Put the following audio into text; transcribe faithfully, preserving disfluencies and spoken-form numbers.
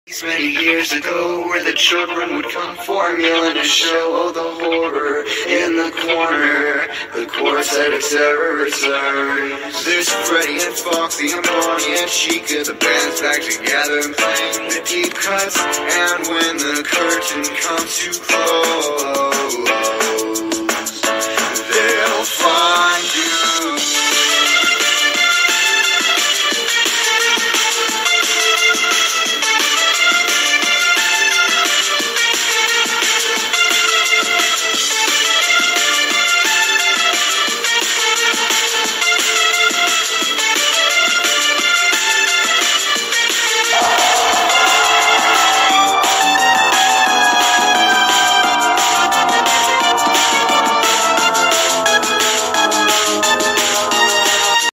Many years ago, where the children would come formula to show oh, the horror in the corner. The chorus that it's ever returned. There's Freddie and Foxy and Bonnie and Chica. The band's back together and playing the deep cuts. And when the curtain comes to close,